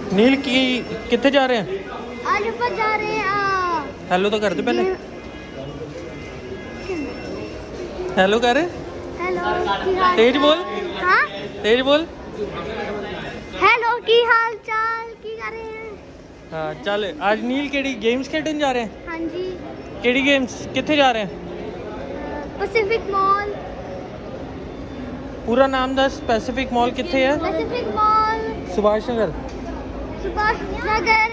नील की कितने जा रहे हैं? आज ऊपर जा रहे हैं। हेलो तो कर दे पहले। हेलो कर रहे? हेलो तेज बोल। हाँ तेज बोल। हेलो की हाल चाल की कर रहे हैं? हाँ चल आज नील केड़ी गेम्स खेडन जा रहे हैं? हाँ जी। केड़ी गेम्स कितने जा रहे हैं? Pacific mall. पूरा नाम दस। पैसिफिक मॉल कितने है? Pacific mall Subhash Nagar. सुभाष नगर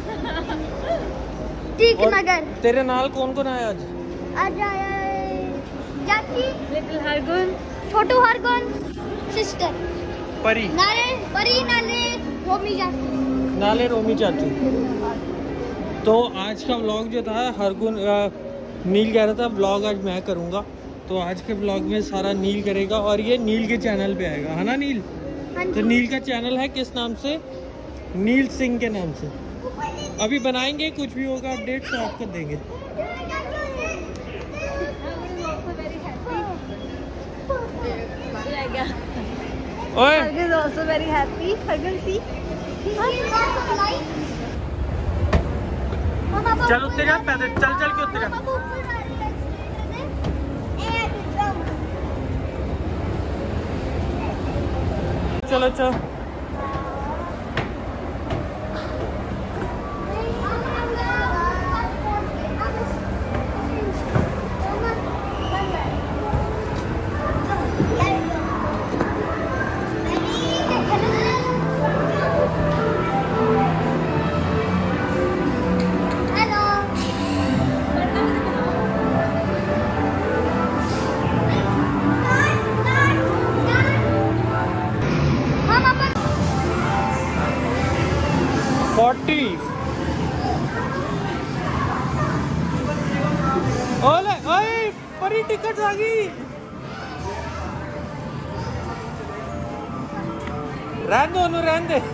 ठीक नगर। तेरे नाल कौन कौन आया आज? आज आया चाची, लिटिल हरगुन, छोटू हरगुन, सिस्टर परी परी नाले रोमी चाची। नाले रोमी चाचू। तो आज का व्लॉग जो था हरगुन नील कह रहा था व्लॉग आज मैं करूँगा, तो आज के व्लॉग में सारा नील करेगा और ये नील के चैनल पे आएगा, है ना नील? हाँ तो नील का चैनल है किस नाम से? नील सिंह के नाम से। अभी बनाएंगे, कुछ भी होगा अपडेट तो आपको देंगे। ओए Hargun is also very happy. Hargun see. चल उत्ते जा पैदल, चल चल के उत्ते जा। चलो चलो ओले ओए परी टिकट आ गई। रहने दो उन्हें, रहने दे।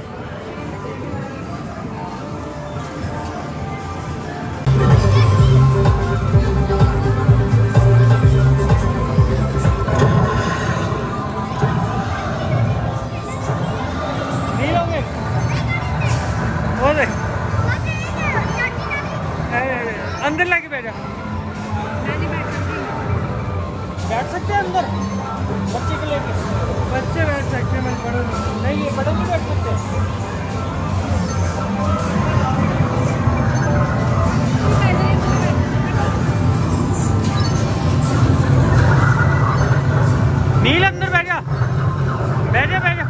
नहीं लोगे? ओले अंदर लाके बैठ जा। बैठ सकते हैं अंदर बच्चे को लेके? बच्चे बैठ सकते हैं, मैं बड़े नहीं, ये बड़े नहीं बैठ सकते। नील अंदर बैठ जा, बैठ जा बैठ जा।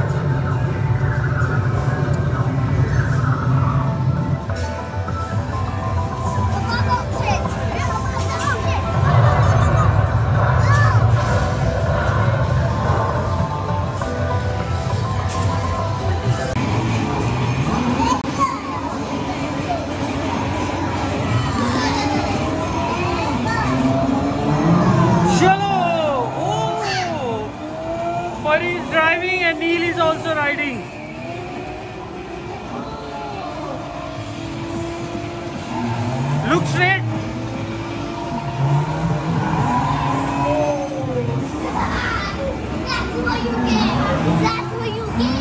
Pari is driving and Neil is also riding. Look straight. That's what you get. That's what you get.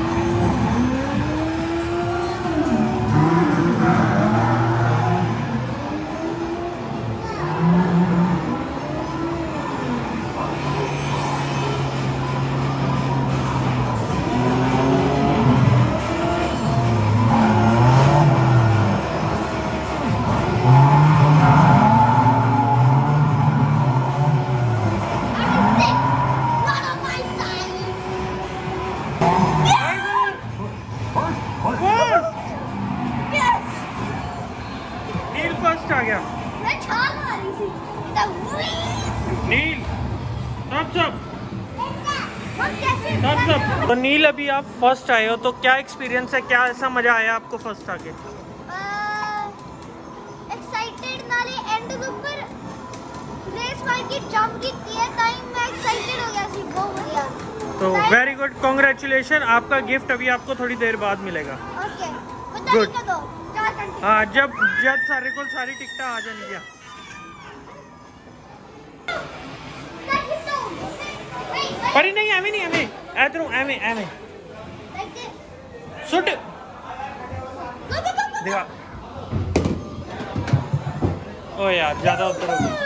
First आ गया। मैं छाल मारी थी। Neel thumbs up. कैसे? Thumbs up. तो नील अभी आप फर्स्ट आए हो, तो क्या एक्सपीरियंस है, क्या ऐसा मजा आया आपको फर्स्ट आके? एक्साइटेड नाले एंड के ऊपर रेस मार के जंप की है, टाइम में एक्साइटेड हो गया सी, बहुत बढ़िया। तो वेरी गुड, कांग्रेचुलेशन। आपका गिफ्ट अभी आपको थोड़ी देर बाद मिलेगा। Okay good. दो 4 घंटे। हाँ जब सारे को सारी टिकट आ जाएंगी। पर नहीं एवें नहीं एवें इधरों एवें एवें सुट दिखा। ओ यार ज्यादा उतर हो गई।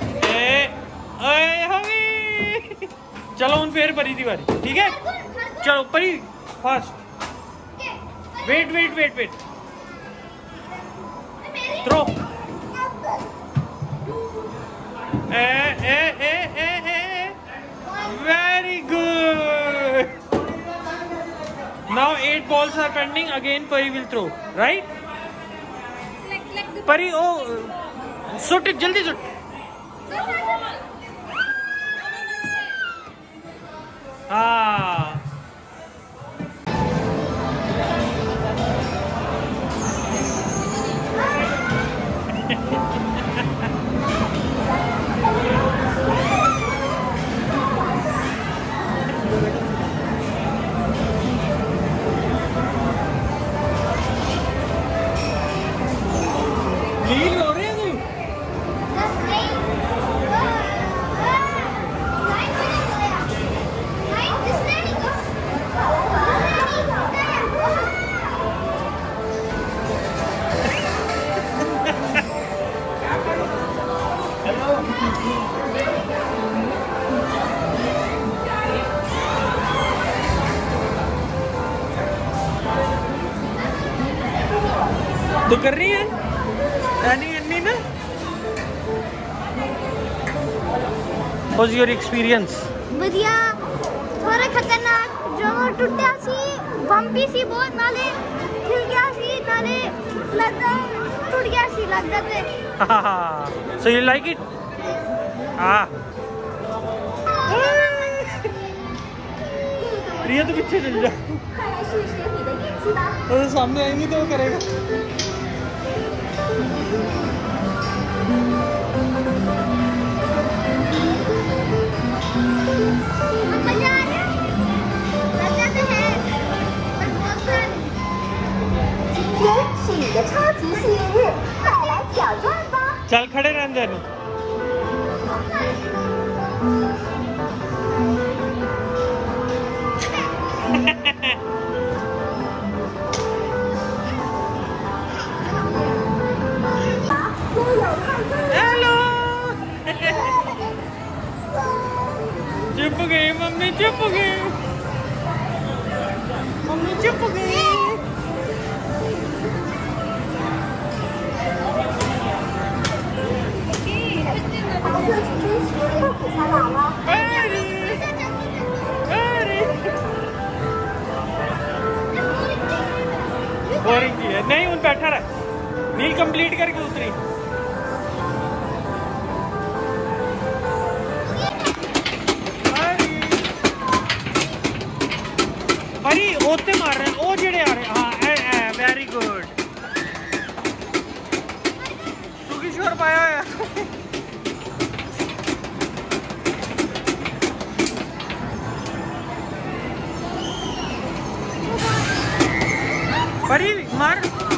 चलो उन फिर परी दी बारी, ठीक है? चलो Pari fast. Wait wait wait wait, throw. Very good. Now 8 balls are pending. Again Pari will throw, right? Pari, oh, shoot it, जल्दी shoot. हाँ। नील हो रहे हैं तू? तो कर रही है अन्नी ना? What's your experience? बढ़िया, थोड़ा खतरनाक, जो टूटा सी, बम्पी सी बहुत, नाले हिल गया सी, नाले लगता टूट गया सी लगता थे। So you like it? हाँ। रिया तो पीछे चल जा, तो सामने आएंगे तो वो करेगा। मजा आ रहा है, लगता तो है, पर बहुत सारा नहीं। 今天是你的超级幸运日，快来挑战吧！ चल खड़े रहने दे। हेलो। चुप गई मम्मी, चुप गई मम्मी, चुप गई। बोरिंग की है नहीं, उन बैठा रहा। मील कंप्लीट करके उतरी। अरे ओते मार रहे हैं, ओ जेड़े आ रहे हैं। हाँ वेरी गुड। तू किशोर पाया है। परी मार।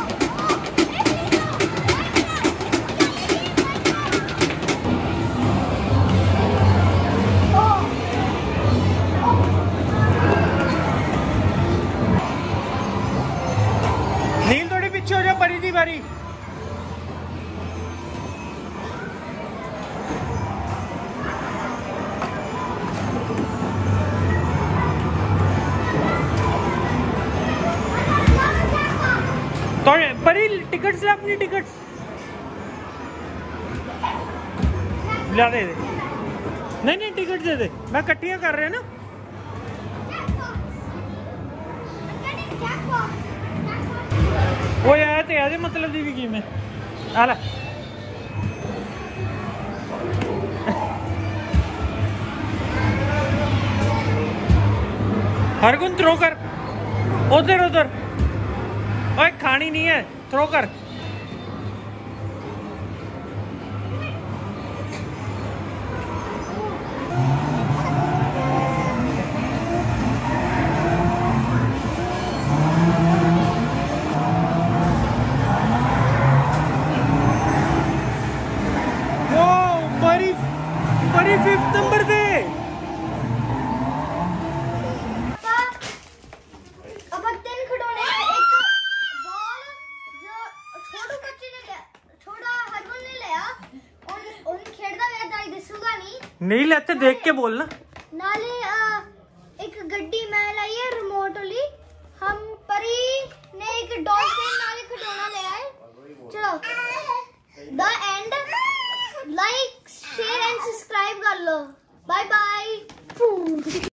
नील थोड़ी पीछे हो जा, परी दी बारी। तो परी टिकट्स ले, अपनी टिकट्स ला दे। नहीं नहीं टिकट दे दे, मैं कट्टियां कर रहे हैं ना। वो यार ते आजे मतलब दी भी गेम है। आला हरगुन थ्रो कर, उधर उधर। ओए खानी नहीं है, थ्रो कर। बड़ी 5th नंबर पे। अब 3 खिडौने हैं, एक बॉल जो नहीं लेते, देख के बोलना। नाले एक गड्डी मैं लाई है रिमोट वाली, हम परी ने एक डॉल्फिन नाले खिलौना ले आए। चलो the end, like share and subscribe कर लो। Bye bye.